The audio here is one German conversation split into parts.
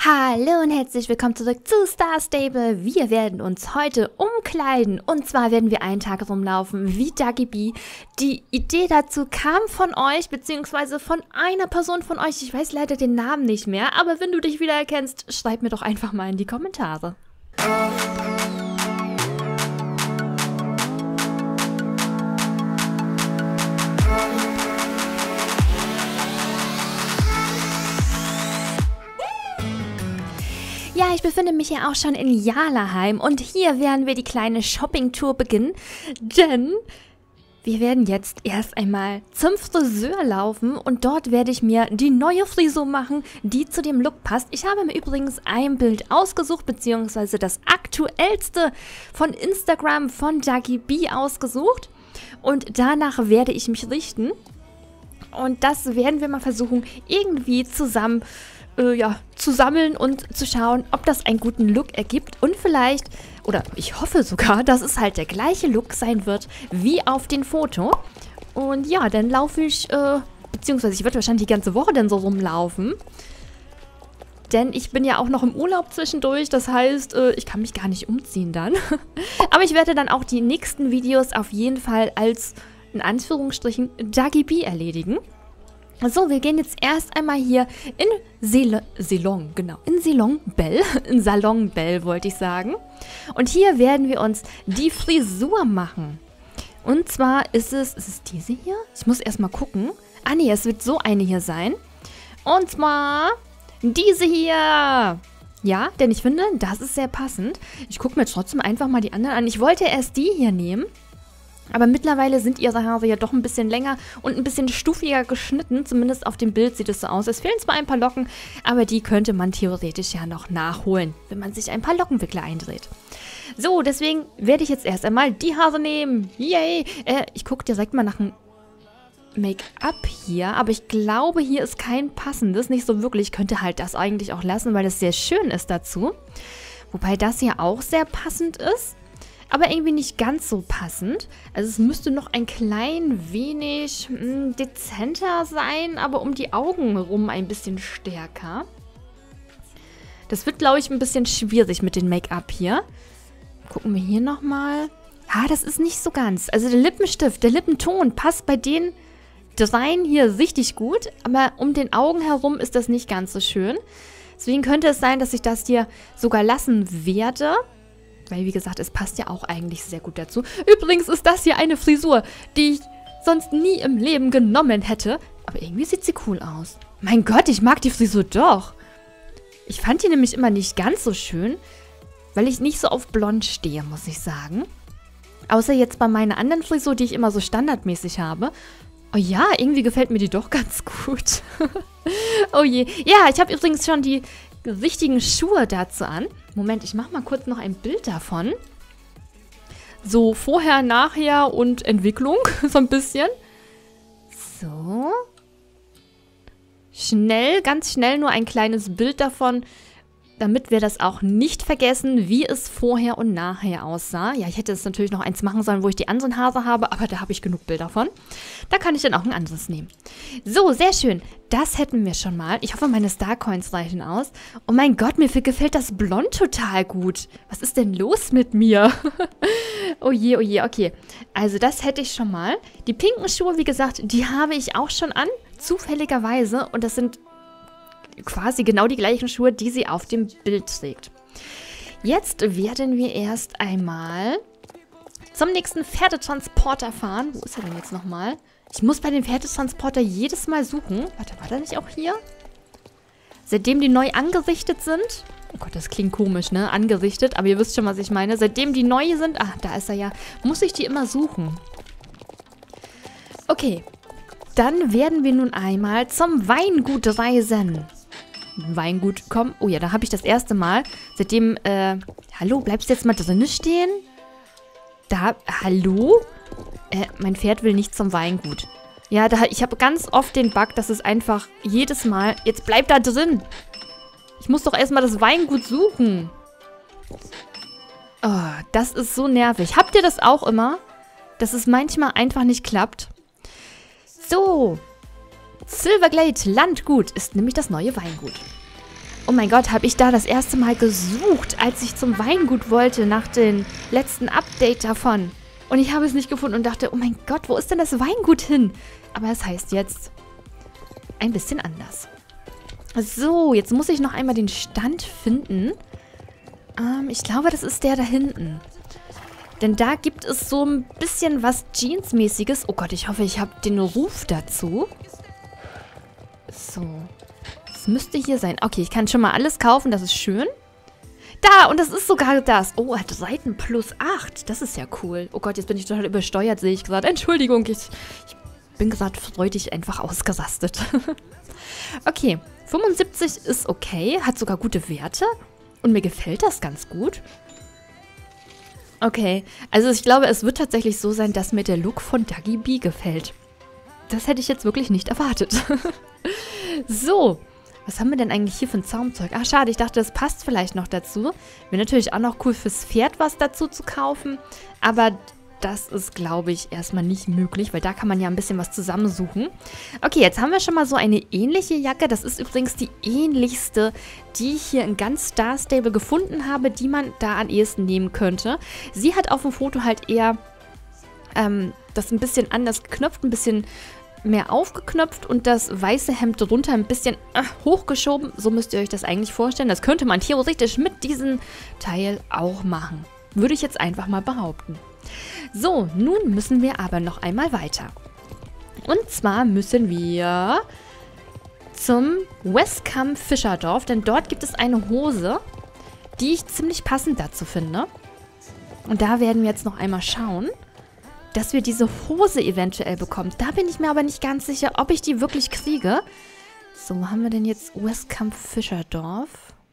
Hallo und herzlich willkommen zurück zu Star Stable. Wir werden uns heute umkleiden und zwar werden wir einen Tag rumlaufen wie Ducky Bee. Die Idee dazu kam von euch, beziehungsweise von einer Person von euch. Ich weiß leider den Namen nicht mehr, aber wenn du dich wiedererkennst, schreib mir doch einfach mal in die Kommentare. Ja, ich befinde mich ja auch schon in Jarlaheim und hier werden wir die kleine Shopping-Tour beginnen, denn wir werden jetzt erst einmal zum Friseur laufen und dort werde ich mir die neue Frisur machen, die zu dem Look passt. Ich habe mir übrigens ein Bild ausgesucht, beziehungsweise das aktuellste von Instagram von Ducky Bee ausgesucht und danach werde ich mich richten und das werden wir mal versuchen irgendwie zusammen zu sammeln und zu schauen, ob das einen guten Look ergibt und vielleicht, oder ich hoffe sogar, dass es halt der gleiche Look sein wird wie auf dem Foto. Und ja, dann laufe ich, beziehungsweise ich werde wahrscheinlich die ganze Woche dann so rumlaufen. Denn ich bin ja auch noch im Urlaub zwischendurch, das heißt, ich kann mich gar nicht umziehen dann. Aber ich werde dann auch die nächsten Videos auf jeden Fall als, in Anführungsstrichen, Ducky Bee erledigen. So, wir gehen jetzt erst einmal hier in Salon Bell wollte ich sagen. Und hier werden wir uns die Frisur machen. Und zwar ist es diese hier? Ich muss erstmal gucken. Ah nee, es wird so eine hier sein. Und zwar diese hier. Ja, denn ich finde, das ist sehr passend. Ich gucke mir trotzdem einfach mal die anderen an. Ich wollte erst die hier nehmen. Aber mittlerweile sind ihre Haare ja doch ein bisschen länger und ein bisschen stufiger geschnitten. Zumindest auf dem Bild sieht es so aus. Es fehlen zwar ein paar Locken, aber die könnte man theoretisch ja noch nachholen, wenn man sich ein paar Lockenwickler eindreht. So, deswegen werde ich jetzt erst einmal die Haare nehmen. Yay! Ich gucke direkt mal nach einem Make-up hier. Aber ich glaube, hier ist kein passendes. Nicht so wirklich. Ich könnte halt das eigentlich auch lassen, weil das sehr schön ist dazu. Wobei das hier auch sehr passend ist. Aber irgendwie nicht ganz so passend. Also es müsste noch ein klein wenig dezenter sein, aber um die Augen herum ein bisschen stärker. Das wird, glaube ich, ein bisschen schwierig mit dem Make-up hier. Gucken wir hier nochmal. Ja, das ist nicht so ganz. Also der Lippenstift, der Lippenton passt bei den dreien hier richtig gut. Aber um den Augen herum ist das nicht ganz so schön. Deswegen könnte es sein, dass ich das hier sogar lassen werde. Weil, wie gesagt, es passt ja auch eigentlich sehr gut dazu. Übrigens ist das hier eine Frisur, die ich sonst nie im Leben genommen hätte. Aber irgendwie sieht sie cool aus. Mein Gott, ich mag die Frisur doch. Ich fand die nämlich immer nicht ganz so schön, weil ich nicht so auf blond stehe, muss ich sagen. Außer jetzt bei meiner anderen Frisur, die ich immer so standardmäßig habe. Oh ja, irgendwie gefällt mir die doch ganz gut. Oh je. Ja, ich habe übrigens schon die richtigen Schuhe dazu an. Moment, ich mache mal kurz noch ein Bild davon. So, vorher, nachher und Entwicklung, so ein bisschen. So. Schnell, ganz schnell nur ein kleines Bild davon, damit wir das auch nicht vergessen, wie es vorher und nachher aussah. Ja, ich hätte es natürlich noch eins machen sollen, wo ich die anderen Haare habe, aber da habe ich genug Bilder von. Da kann ich dann auch ein anderes nehmen. So, sehr schön. Das hätten wir schon mal. Ich hoffe, meine Starcoins reichen aus. Oh mein Gott, mir gefällt das Blond total gut. Was ist denn los mit mir? Oh je, okay. Also das hätte ich schon mal. Die pinken Schuhe, wie gesagt, die habe ich auch schon an, zufälligerweise. Und das sind quasi genau die gleichen Schuhe, die sie auf dem Bild trägt. Jetzt werden wir erst einmal zum nächsten Pferdetransporter fahren. Wo ist er denn jetzt nochmal? Ich muss bei dem Pferdetransporter jedes Mal suchen. Warte, war der nicht auch hier? Seitdem die neu angerichtet sind. Oh Gott, das klingt komisch, ne? Angerichtet, aber ihr wisst schon, was ich meine. Seitdem die neu sind, da ist er ja, muss ich die immer suchen. Okay, dann werden wir nun einmal zum Weingut reisen. Weingut, komm. Oh ja, da habe ich das erste Mal. Seitdem, hallo, bleibst du jetzt mal drinnen stehen? Hallo? Mein Pferd will nicht zum Weingut. Ja, ich habe ganz oft den Bug, dass es einfach jedes Mal, jetzt bleib da drin. Ich muss doch erstmal das Weingut suchen. Oh, das ist so nervig. Habt ihr das auch immer? Dass es manchmal einfach nicht klappt? So. Silverglade Landgut ist nämlich das neue Weingut. Oh mein Gott, habe ich da das erste Mal gesucht, als ich zum Weingut wollte, nach dem letzten Update davon. Und ich habe es nicht gefunden und dachte, oh mein Gott, wo ist denn das Weingut hin? Aber es heißt jetzt ein bisschen anders. So, jetzt muss ich noch einmal den Stand finden. Ich glaube, das ist der da hinten. Denn da gibt es so ein bisschen was Jeans-mäßiges. Oh Gott, ich hoffe, ich habe den Ruf dazu. So. Das müsste hier sein. Okay, ich kann schon mal alles kaufen. Das ist schön. Da, und das ist sogar das. Oh, hat Seiten +8. Das ist ja cool. Oh Gott, jetzt bin ich total übersteuert, sehe ich gerade. Entschuldigung, ich bin gerade freudig einfach ausgerastet. Okay, 75 ist okay. Hat sogar gute Werte. Und mir gefällt das ganz gut. Okay, also ich glaube, es wird tatsächlich so sein, dass mir der Look von Duggy Bee gefällt. Das hätte ich jetzt wirklich nicht erwartet. So, was haben wir denn eigentlich hier für ein Zaumzeug? Ach, schade, ich dachte, das passt vielleicht noch dazu. Wäre natürlich auch noch cool fürs Pferd was dazu zu kaufen. Aber das ist, glaube ich, erstmal nicht möglich, weil da kann man ja ein bisschen was zusammensuchen. Okay, jetzt haben wir schon mal so eine ähnliche Jacke. Das ist übrigens die ähnlichste, die ich hier in ganz Star Stable gefunden habe, die man da am ehesten nehmen könnte. Sie hat auf dem Foto halt eher das ein bisschen anders geknöpft, ein bisschen mehr aufgeknöpft und das weiße Hemd drunter ein bisschen hochgeschoben. So müsst ihr euch das eigentlich vorstellen. Das könnte man theoretisch mit diesem Teil auch machen. Würde ich jetzt einfach mal behaupten. So, nun müssen wir aber noch einmal weiter. Und zwar müssen wir zum Westcamp Fischerdorf, denn dort gibt es eine Hose, die ich ziemlich passend dazu finde. Und da werden wir jetzt noch einmal schauen, dass wir diese Hose eventuell bekommen. Da bin ich mir aber nicht ganz sicher, ob ich die wirklich kriege. So, wo haben wir denn jetzt Westcamp Fischerdorf?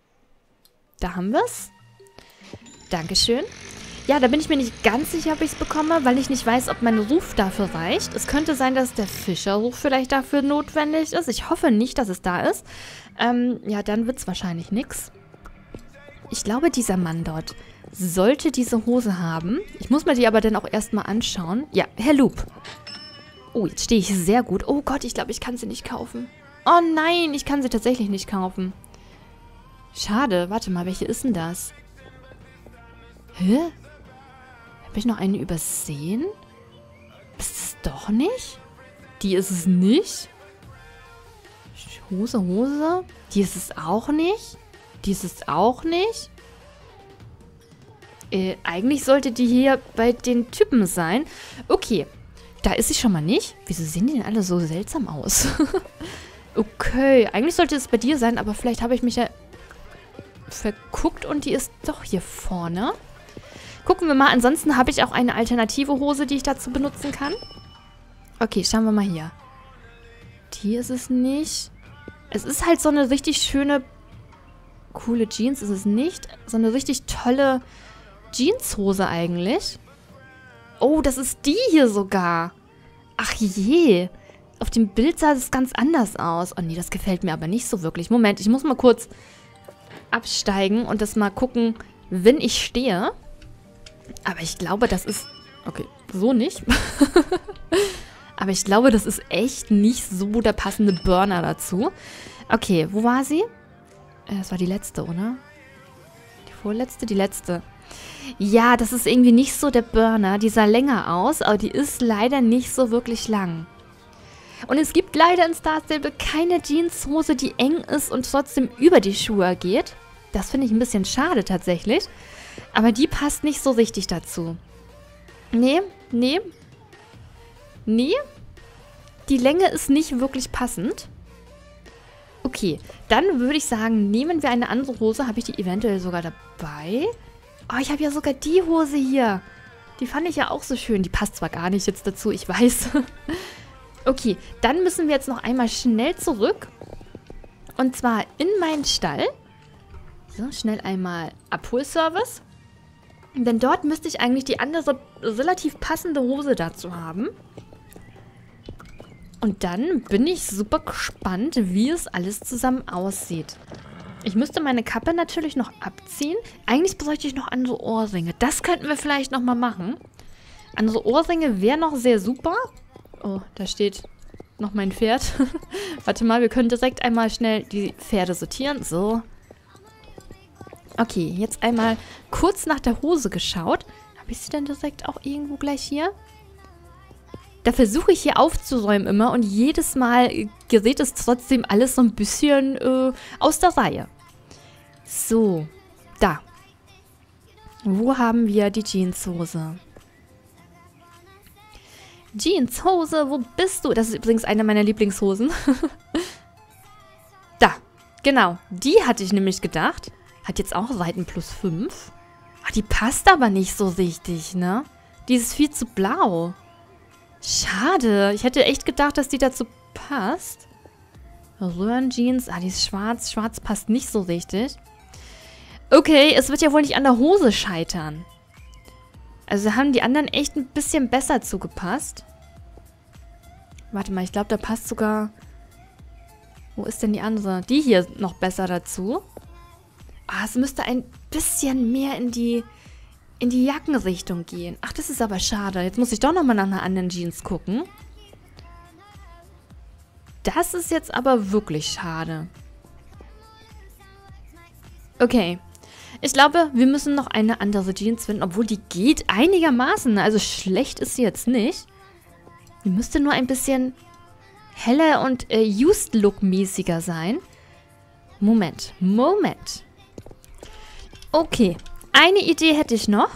Da haben wir es. Dankeschön. Ja, da bin ich mir nicht ganz sicher, ob ich es bekomme, weil ich nicht weiß, ob mein Ruf dafür reicht. Es könnte sein, dass der Fischerruf vielleicht dafür notwendig ist. Ich hoffe nicht, dass es da ist. Ja, dann wird es wahrscheinlich nichts. Ich glaube, dieser Mann dort sollte diese Hose haben. Ich muss mir die aber dann auch erstmal anschauen. Ja, Herr Loop. Oh, jetzt stehe ich sehr gut. Oh Gott, ich glaube, ich kann sie nicht kaufen. Oh nein, ich kann sie tatsächlich nicht kaufen. Schade. Warte mal, welche ist denn das? Hä? Habe ich noch eine übersehen? Ist es doch nicht? Die ist es nicht? Hose. Die ist es auch nicht? Die ist es auch nicht? Eigentlich sollte die hier bei den Typen sein. Okay, da ist sie schon mal nicht. Wieso sehen die denn alle so seltsam aus? Okay, eigentlich sollte es bei dir sein, aber vielleicht habe ich mich ja verguckt und die ist doch hier vorne. Gucken wir mal. Ansonsten habe ich auch eine alternative Hose, die ich dazu benutzen kann. Okay, schauen wir mal hier. Die ist es nicht. Es ist halt so eine richtig schöne, coole Jeans. Ist es nicht. So eine richtig tolle Jeanshose eigentlich. Oh, das ist die hier sogar. Ach je. Auf dem Bild sah es ganz anders aus. Oh nee, das gefällt mir aber nicht so wirklich. Moment, ich muss mal kurz absteigen und das mal gucken, wenn ich stehe. Aber ich glaube, das ist... Okay, so nicht. Aber ich glaube, das ist echt nicht so der passende Burner dazu. Okay, wo war sie? Das war die letzte, oder? Die vorletzte? Die letzte. Ja, das ist irgendwie nicht so der Burner. Die sah länger aus, aber die ist leider nicht so wirklich lang. Und es gibt leider in Star Stable keine Jeanshose, die eng ist und trotzdem über die Schuhe geht. Das finde ich ein bisschen schade tatsächlich. Aber die passt nicht so richtig dazu. Nee. Die Länge ist nicht wirklich passend. Okay, dann würde ich sagen, nehmen wir eine andere Hose. Habe ich die eventuell sogar dabei? Oh, ich habe ja sogar die Hose hier. Die fand ich ja auch so schön. Die passt zwar gar nicht jetzt dazu, ich weiß. Okay, dann müssen wir jetzt noch einmal schnell zurück. Und zwar in meinen Stall. So, schnell einmal Abholservice. Denn dort müsste ich eigentlich die andere relativ passende Hose dazu haben. Und dann bin ich super gespannt, wie es alles zusammen aussieht. Ich müsste meine Kappe natürlich noch abziehen. Eigentlich bräuchte ich noch andere Ohrringe. Das könnten wir vielleicht nochmal machen. Andere Ohrringe wäre noch sehr super. Oh, da steht noch mein Pferd. Warte mal, wir können direkt einmal schnell die Pferde sortieren. So, Okay, jetzt einmal kurz nach der Hose geschaut. Habe ich sie denn direkt auch irgendwo gleich hier? Da versuche ich hier aufzuräumen immer und jedes Mal gerät es trotzdem alles so ein bisschen aus der Reihe. So, da. Wo haben wir die Jeanshose? Jeanshose, wo bist du? Das ist übrigens eine meiner Lieblingshosen. Da, genau. Die hatte ich nämlich gedacht. Hat jetzt auch Seiten +5. Ach, die passt aber nicht so richtig, ne? Die ist viel zu blau. Schade. Ich hätte echt gedacht, dass die dazu passt. Röhrenjeans. Ah, die ist schwarz. Schwarz passt nicht so richtig. Okay, es wird ja wohl nicht an der Hose scheitern. Also haben die anderen echt ein bisschen besser zugepasst. Warte mal, ich glaube, da passt sogar... Wo ist denn die andere? Die hier noch besser dazu. Ah, es müsste ein bisschen mehr in die Jackenrichtung gehen. Ach, das ist aber schade. Jetzt muss ich doch nochmal nach einer anderen Jeans gucken. Das ist jetzt aber wirklich schade. Okay. Ich glaube, wir müssen noch eine andere Jeans finden, obwohl die geht einigermaßen. Also schlecht ist sie jetzt nicht. Die müsste nur ein bisschen heller und Used-Look-mäßiger sein. Moment. Okay. Eine Idee hätte ich noch.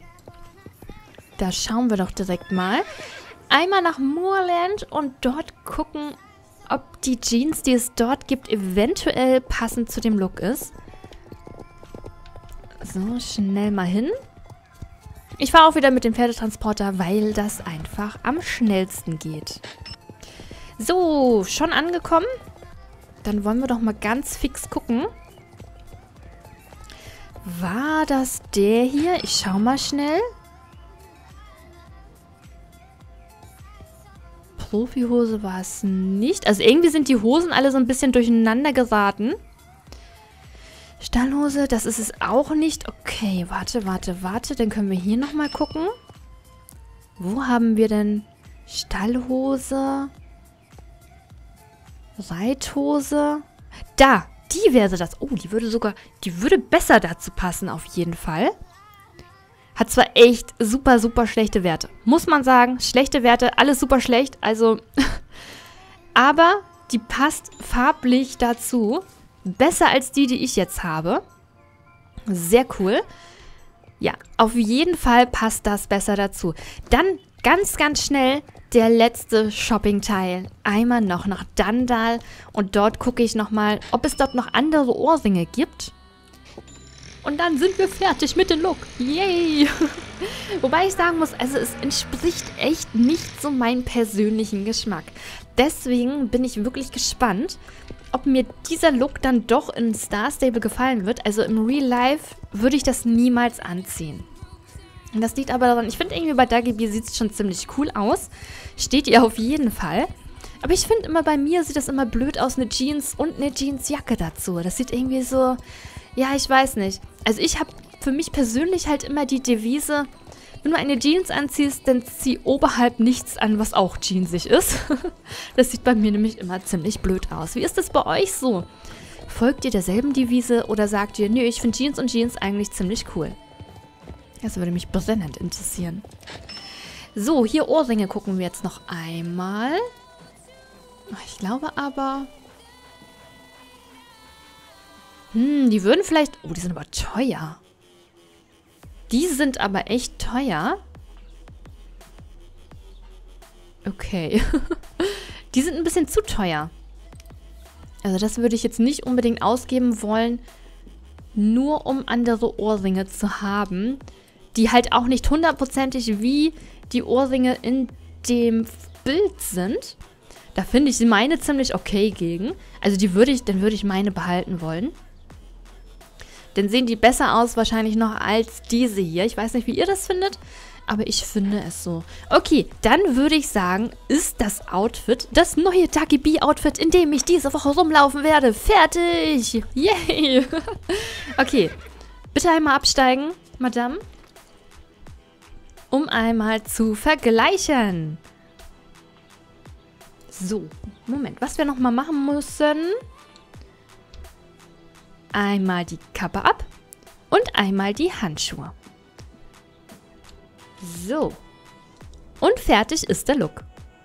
Da schauen wir doch direkt mal. Einmal nach Moorland und dort gucken, ob die Jeans, die es dort gibt, eventuell passend zu dem Look ist. So, schnell mal hin. Ich fahre auch wieder mit dem Pferdetransporter, weil das einfach am schnellsten geht. So, schon angekommen? Dann wollen wir doch mal ganz fix gucken. War das der hier? Ich schau mal schnell. Profihose war es nicht. Also irgendwie sind die Hosen alle so ein bisschen durcheinander geraten. Stallhose, das ist es auch nicht. Okay, warte. Dann können wir hier nochmal gucken. Wo haben wir denn Stallhose? Reithose? Da, die wäre das. Oh, die würde besser dazu passen auf jeden Fall. Hat zwar echt super, super schlechte Werte. Muss man sagen, schlechte Werte, alles super schlecht. Also, aber die passt farblich dazu. Besser als die ich jetzt habe. Sehr cool. Ja, auf jeden Fall passt das besser dazu. Dann ganz, ganz schnell der letzte Shopping-Teil. Einmal noch nach Dandal und dort gucke ich nochmal, ob es dort noch andere Ohrringe gibt. Und dann sind wir fertig mit dem Look. Yay! Wobei ich sagen muss, also es entspricht echt nicht so meinem persönlichen Geschmack. Deswegen bin ich wirklich gespannt, ob mir dieser Look dann doch in Star Stable gefallen wird. Also im Real Life würde ich das niemals anziehen. Und das liegt aber daran, ich finde irgendwie bei Dagi sieht es schon ziemlich cool aus. Steht ihr auf jeden Fall. Aber ich finde immer, bei mir sieht das immer blöd aus, eine Jeans und eine Jeansjacke dazu. Das sieht irgendwie so, ja, ich weiß nicht. Also ich habe für mich persönlich halt immer die Devise, wenn du eine Jeans anziehst, dann zieh oberhalb nichts an, was auch jeansig ist. Das sieht bei mir nämlich immer ziemlich blöd aus. Wie ist das bei euch so? Folgt ihr derselben Devise oder sagt ihr, nö, ich finde Jeans und Jeans eigentlich ziemlich cool? Das würde mich brennend interessieren. So, hier Ohrringe gucken wir jetzt noch einmal. Ich glaube aber... die würden vielleicht... Oh, die sind aber teuer. Die sind aber echt teuer. Okay. Die sind ein bisschen zu teuer. Also das würde ich jetzt nicht unbedingt ausgeben wollen, nur um andere Ohrringe zu haben, die halt auch nicht hundertprozentig wie die Ohrringe in dem Bild sind. Da finde ich meine ziemlich okay gegen. Also dann würde ich meine behalten wollen. Dann sehen die besser aus wahrscheinlich noch als diese hier. Ich weiß nicht, wie ihr das findet, aber ich finde es so. Okay, dann würde ich sagen, ist das Outfit, das neue Dagi B Outfit, in dem ich diese Woche rumlaufen werde, fertig. Yay. Okay, bitte einmal absteigen, Madame, um einmal zu vergleichen. So, Moment, was wir noch mal machen müssen... Einmal die Kappe ab. einmal die Handschuhe. So. Und fertig ist der Look.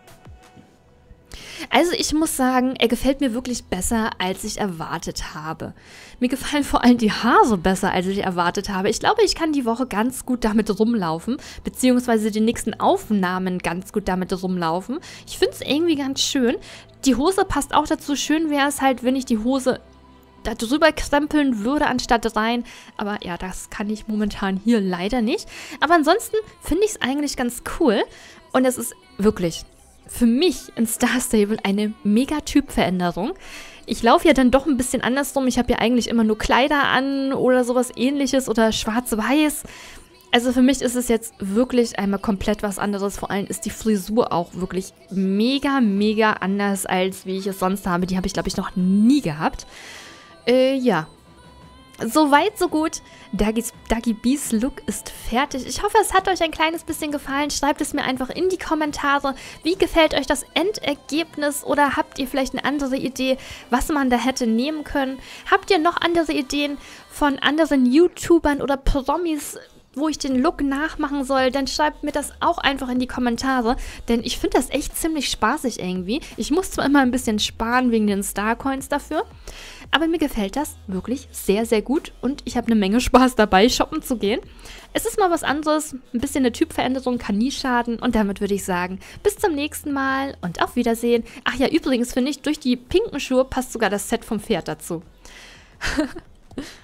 Also ich muss sagen, er gefällt mir wirklich besser, als ich erwartet habe. Mir gefallen vor allem die Haare besser, als ich erwartet habe. Ich glaube, ich kann die Woche ganz gut damit rumlaufen, beziehungsweise die nächsten Aufnahmen ganz gut damit rumlaufen. Ich finde es irgendwie ganz schön. Die Hose passt auch dazu. Schön wäre es halt, wenn ich die Hose da drüber krempeln würde, anstatt rein. Aber ja, das kann ich momentan hier leider nicht. Aber ansonsten finde ich es eigentlich ganz cool. Und es ist wirklich für mich in Star Stable eine mega Typveränderung. Ich laufe ja dann doch ein bisschen andersrum. Ich habe ja eigentlich immer nur Kleider an oder sowas ähnliches oder schwarz-weiß. Also für mich ist es jetzt wirklich einmal komplett was anderes. Vor allem ist die Frisur auch wirklich mega, mega anders, als wie ich es sonst habe. Die habe ich, glaube ich, noch nie gehabt. Ja. Soweit, so gut. Dagi Bees Look ist fertig. Ich hoffe, es hat euch ein kleines bisschen gefallen. Schreibt es mir einfach in die Kommentare. Wie gefällt euch das Endergebnis? Oder habt ihr vielleicht eine andere Idee, was man da hätte nehmen können? Habt ihr noch andere Ideen von anderen YouTubern oder Promis, wo ich den Look nachmachen soll? Dann schreibt mir das auch einfach in die Kommentare. Denn ich finde das echt ziemlich spaßig irgendwie. Ich muss zwar immer ein bisschen sparen wegen den Starcoins dafür. Aber mir gefällt das wirklich sehr, sehr gut und ich habe eine Menge Spaß dabei, shoppen zu gehen. Es ist mal was anderes, ein bisschen eine Typveränderung kann nie schaden und damit würde ich sagen, bis zum nächsten Mal und auf Wiedersehen. Ach ja, übrigens finde ich, durch die pinken Schuhe passt sogar das Set vom Pferd dazu.